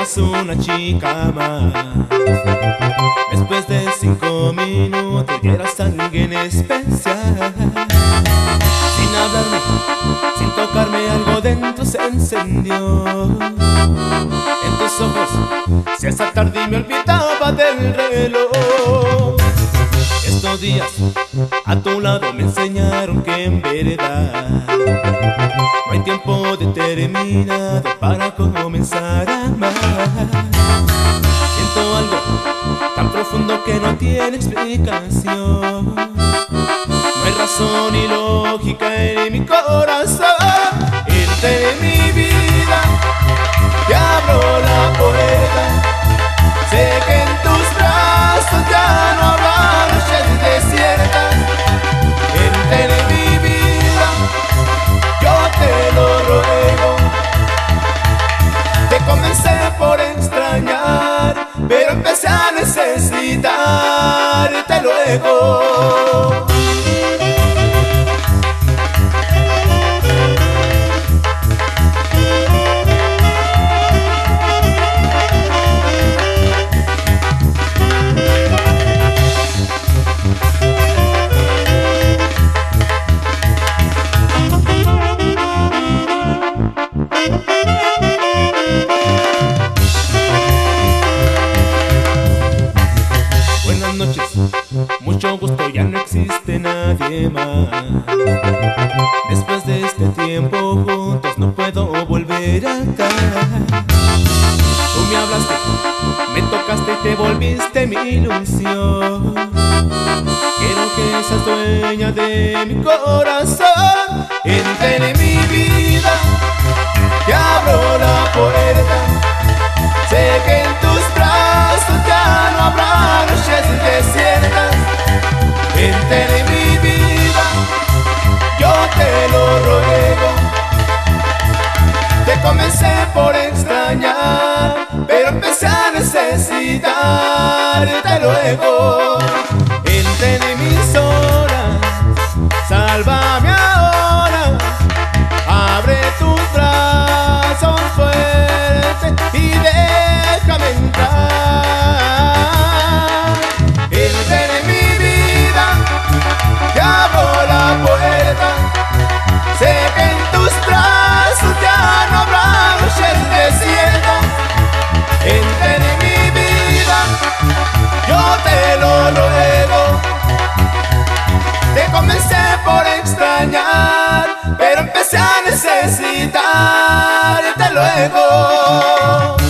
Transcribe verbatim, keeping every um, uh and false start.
eres una chica más. Después de cinco minutos ya eras alguien especial. Sin hablarme, sin tocarme, algo dentro se encendió. En tus ojos, si esa tarde me olvidaba del reloj. Estos días a tu lado me enseñaron que en verdad no hay tiempo determinado para comenzar a amar. Siento algo tan profundo que no tiene explicación. No hay razón ni lógica en mi corazón. Entré en mi vida, te abro la puerta. Sé que en tus brazos ya no habrá noches desiertas. Entré en mi vida, yo te lo ruego. Te comencé por extrañar, pero empecé a necesitarte luego. Buenas noches, mucho gusto, ya no existe nadie más. Después de este tiempo juntos no puedo volver acá. Tú me hablaste, me tocaste y te volviste mi ilusión. Quiero que seas dueña de mi corazón. Entra en mi vida, te abro la puerta. Sé que en tus brazos ya no habrá noches desiertas. Entra en mi vida, yo te lo ruego. Te comencé por extrañar, pero empecé a necesitarte luego. Entra en mis horas, sálvame ahora. Abre tus brazos fuertes y déjame entrar. Entra en mi vida, te abro la puerta. Sé que en tus brazos ya no habrá noches desiertas. Entra en mi vida, yo te lo ruego. Te comencé por extrañar, pero empecé a necesitarte luego.